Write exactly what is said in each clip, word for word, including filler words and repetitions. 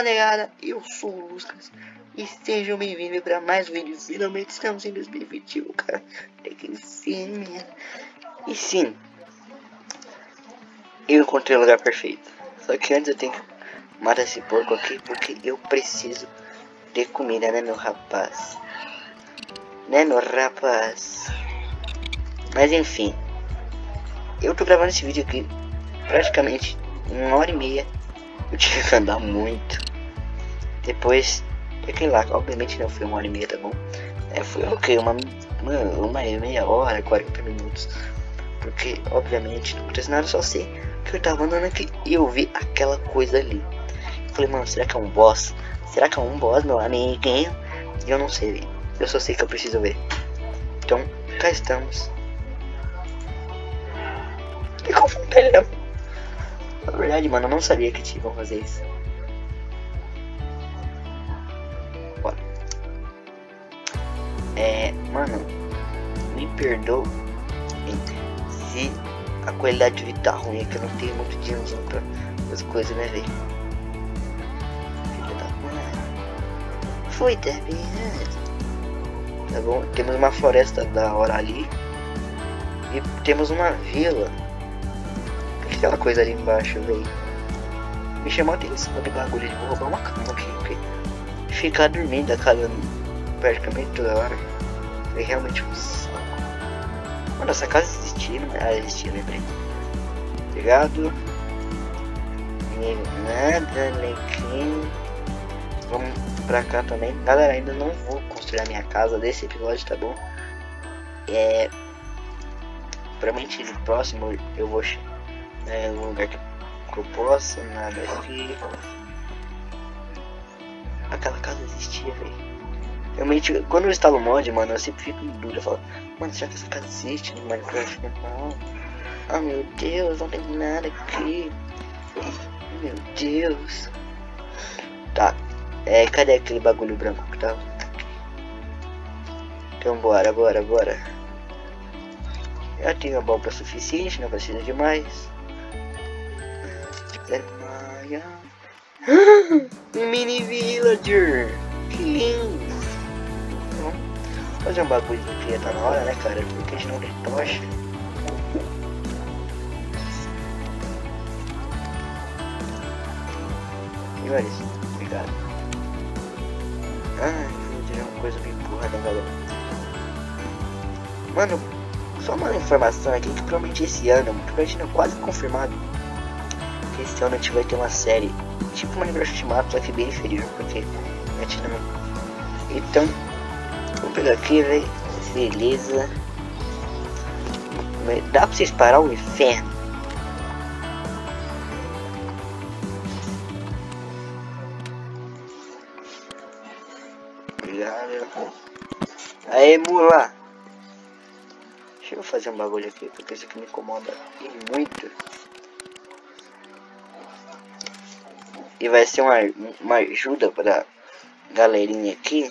Fala negada, eu sou o Lucas e sejam bem-vindos para mais um vídeo. Finalmente estamos em dois mil e vinte e um, cara. Tem que ser, mesmo. E sim, eu encontrei o lugar perfeito. Só que antes eu tenho que matar esse porco aqui porque eu preciso de comida, né, meu rapaz? Né, meu rapaz? Mas enfim, eu tô gravando esse vídeo aqui praticamente uma hora e meia. Eu tive que andar muito. Depois, aquele lá, obviamente não foi uma hora e meia, tá bom? É, foi o que? Uma, uma, uma meia hora, quarenta minutos. Porque, obviamente, não acontece nada, só sei que eu tava andando aqui e eu vi aquela coisa ali. Eu falei, mano, será que é um boss? Será que é um boss, meu amiguinho? E eu não sei, eu só sei que eu preciso ver. Então, cá estamos. E como ele é? Na verdade, mano, eu não sabia que tinha como fazer isso. Bora. É, mano, me perdoa se a qualidade de vida tá ruim, é que eu não tenho muito dinheiro pra as coisas, né, velho? Filha da mãe. Foi, Debbie. Tá bom? Temos uma floresta da hora ali. E temos uma vila. Aquela coisa ali embaixo, velho. Me chamou a atenção de bagulho de vou roubar uma cama aqui, porque ficar dormindo a cada praticamente toda hora foi realmente um saco. Mano, essa casa existia, não é? Ah, existia, lembrei. Obrigado. Nada, Lequim. Vamos pra cá também. Galera, ainda não vou construir a minha casa desse episódio, tá bom? É. Provavelmente no próximo eu vou. É um lugar que eu possa, nada aqui. Aquela casa existia, velho. Realmente, quando eu instalo o mod, mano, eu sempre fico em dúvida. Eu falo, mano, será que essa casa existe no Minecraft? Não. Ah, meu Deus, não tem nada aqui. Meu Deus. Tá, é, cadê aquele bagulho branco que tava? Então bora, bora, bora. Já tenho a bomba suficiente, não precisa de mais. Mini villager, que lindo. Vamos fazer um bagulho que já tá na hora, né, cara? Porque a gente não tem tocha. E olha isso, obrigado. Ai, vou dizer uma coisa bem porra da galera. Mano, só uma informação aqui que provavelmente esse ano, provavelmente não, quase confirmado, que esse ano a gente vai ter uma série tipo Minecraft Ultimato, só que bem inferior, porque a gente não. Então, vou pegar aqui, velho. Beleza. Dá pra vocês parar o inferno? Obrigado. Aê, mula. Deixa eu fazer um bagulho aqui, porque isso aqui me incomoda muito. E vai ser uma, uma ajuda pra galerinha aqui.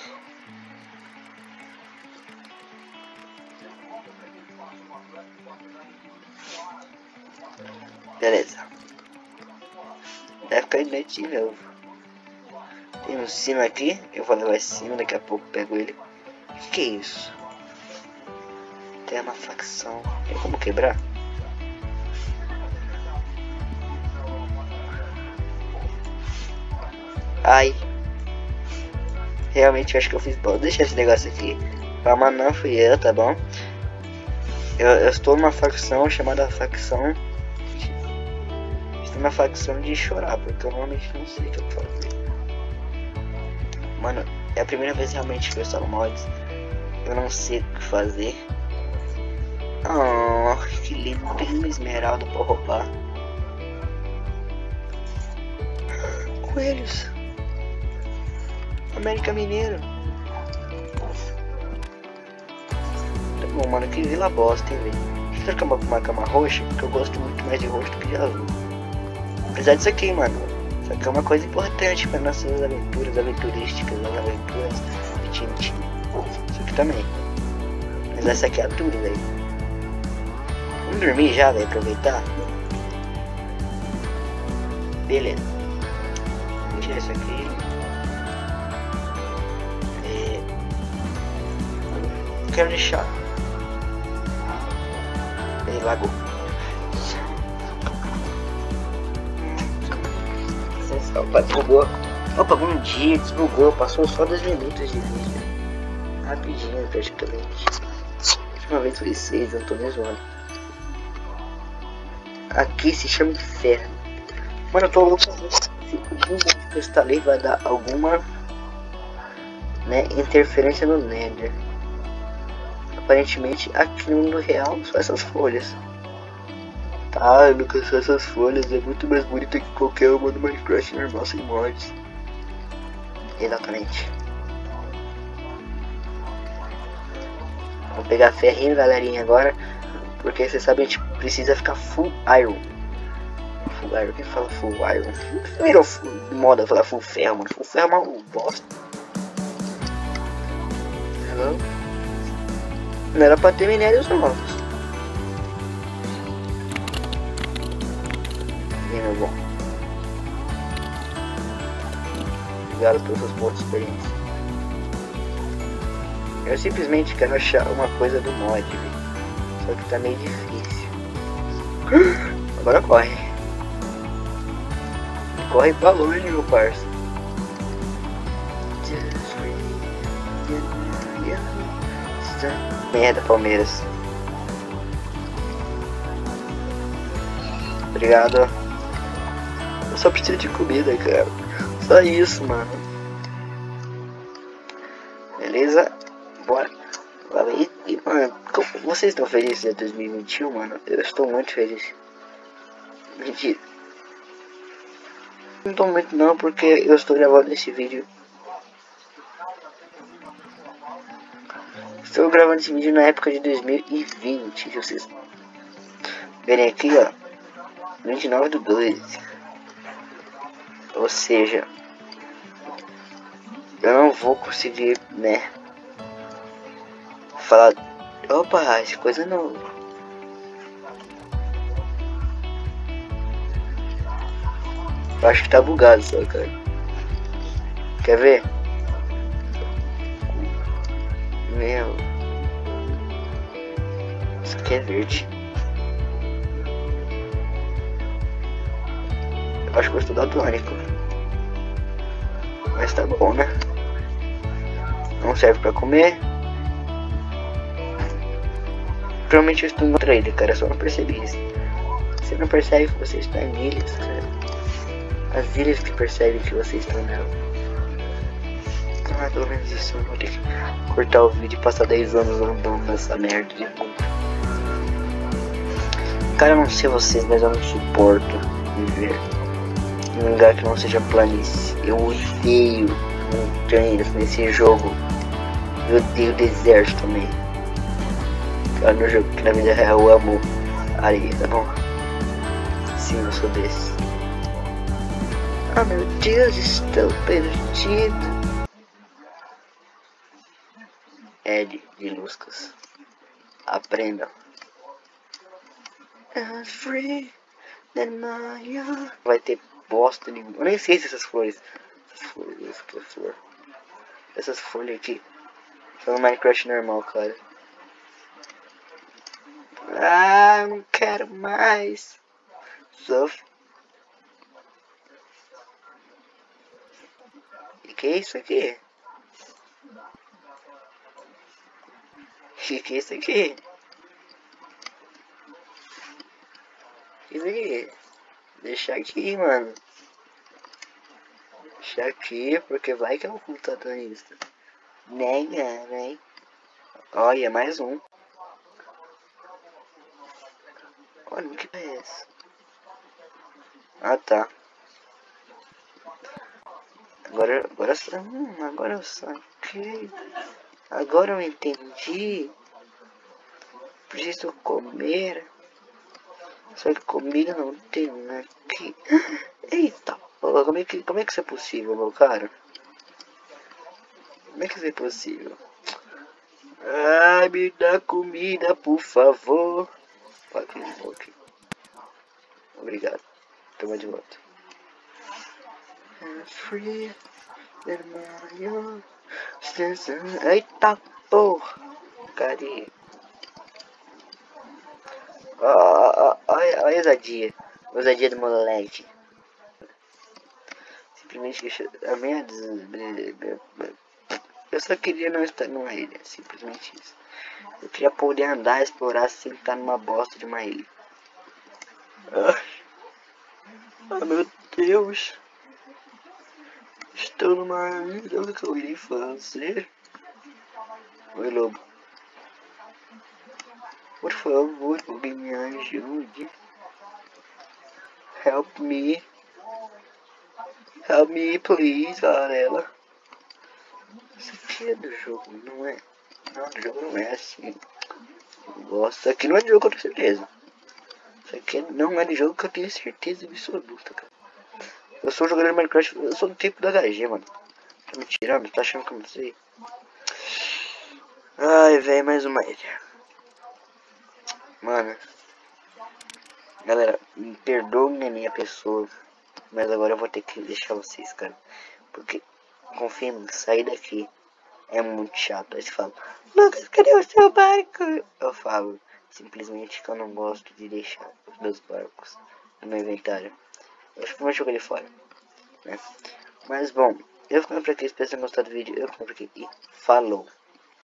Beleza. Vai ficar de noite de novo. Tem um sino aqui. Eu vou levar esse sino, daqui a pouco pego ele. O que, que é isso? Tem uma facção. Tem como quebrar? Ai. Realmente eu acho que eu fiz bom. Deixa esse negócio aqui. Calma, não fui eu, tá bom? Eu, eu estou numa facção chamada facção. Estou numa facção de chorar, porque eu realmente não sei o que eu fazer. Mano, é a primeira vez realmente que eu instalo mods. Eu não sei o que fazer. Oh, que lindo. Tem uma esmeralda pra roubar. Coelhos. América Mineiro. Tá bom, mano, que vila bosta, hein, velho. Deixa eu trocar uma cama roxa, porque eu gosto muito mais de roxo do que de azul. Apesar disso aqui, mano, isso aqui é uma coisa importante para nossas aventuras aventurísticas, as aventuras de Tintin. Isso aqui também. Mas essa aqui é tudo, velho. Vamos dormir já, velho, aproveitar. Beleza. tirar isso aqui. É... Quero deixar. Ele lagou. Opa, desbugou. Opa, bom dia, desbugou. Passou só dois minutos de vídeo. Rapidinho, praticamente. A última vez foi seis, não tô nem zoando. Aqui se chama inferno. Mano, eu tô louco. Se o que eu instalei vai dar alguma, né, interferência no Nether. Aparentemente aqui no mundo real só essas folhas. Tá, Lucas, só essas folhas é muito mais bonita que qualquer uma do Minecraft normal sem mods. Exatamente. Vamos pegar ferrinho, galerinha, agora. Porque você sabe, a gente precisa ficar full iron. Full iron, quem fala full iron? Virou moda falar full ferro, mano. Full ferro é uma bosta. Hello? Não era pra ter minérios novos. E meu bom. Obrigado pelos seus pontos de experiência. Eu simplesmente quero achar uma coisa do mod, véio. Só que tá meio difícil. Agora corre. Corre pra longe, meu parça. Merda, Palmeiras. Obrigado. Eu só preciso de comida, cara. Só isso, mano. Beleza? Bora. E, e, mano, vocês estão felizes em dois mil e vinte e um, mano? Eu estou muito feliz. Mentira. Não tô muito não, porque eu estou gravando esse vídeo. Estou gravando esse vídeo na época de dois mil e vinte. Se vocês verem aqui, ó. vinte e nove do dois. Ou seja, eu não vou conseguir, né, falar. Opa, essa coisa não. Eu acho que tá bugado só, cara. Quer ver? Meu. Isso aqui é verde. Eu acho que eu estou daltônico. Mas tá bom, né? Não serve pra comer. Provavelmente eu estou em outra ilha, cara. Eu só não percebi isso. Você não percebe que você está em ilhas, cara. As ilhas que percebem que você está nela. Ah, pelo menos isso. Eu vou ter que cortar o vídeo e passar dez anos andando nessa merda de mundo. Cara, eu não sei vocês, mas eu não suporto viver em um lugar que não seja planície. Eu odeio montanhas nesse jogo. Eu odeio deserto também. Cara, no jogo que na vida real eu amo areia, tá bom? Sim, eu sou desse. Ah, meu Deus, estou perdido. Ed de Luscas. Aprendam. I'm free, then my... Vai ter bosta nenhuma. Eu nem sei se essas flores. Essas flores, isso que é flor. Essas folhas aqui são no Minecraft normal, cara. Ah, não quero mais. Surf. E que é isso aqui? E que é isso aqui? Isso aqui? Deixa aqui, mano. Deixa aqui, porque vai que é um computatorista. Nem, nem. Olha, mais um. Olha, o que é esse? Ah, tá. Agora, agora, hum, agora eu saquei. Agora eu entendi. Preciso comer. Só que comida não tem aqui. Eita porra, como é que, como é que isso é possível, meu cara? Como é que isso é possível? Ai, me dá comida, por favor. Ok. Obrigado. Toma de volta. Free. Eita porra. Cadê? Olha a ousadia. Ousadia do moleque. Simplesmente a minha. Eu só queria não estar numa ilha. Simplesmente isso. Eu queria poder andar, explorar sem estar numa bosta de uma ilha. Ah, meu Deus. Estou numa ilha. O que eu irei fazer? Oi, lobo. Por favor, alguém me ajude. Help me. Help me, please, Varela. Isso aqui é do jogo, não é? Não, o jogo não é assim. Nossa, isso aqui não é de jogo, com certeza. Isso aqui não é de jogo que eu tenho certeza absoluta, cara. Eu sou um jogador de Minecraft, eu sou do tipo da H G, mano. Tá me tirando? Tá achando que eu não sei? Ai, velho, mais uma ilha. Mano. Galera, me perdoem a minha pessoa. Mas agora eu vou ter que deixar vocês, cara. Porque, confia em mim, sair daqui é muito chato. Aí você fala, Lucas, cadê o seu barco? Eu falo, simplesmente que eu não gosto de deixar os meus barcos no meu inventário. Eu acho que vou jogar ele fora, né? Mas bom, eu ficando por aqui, espero que tenham gostado do vídeo. Eu ficando por aqui e falou!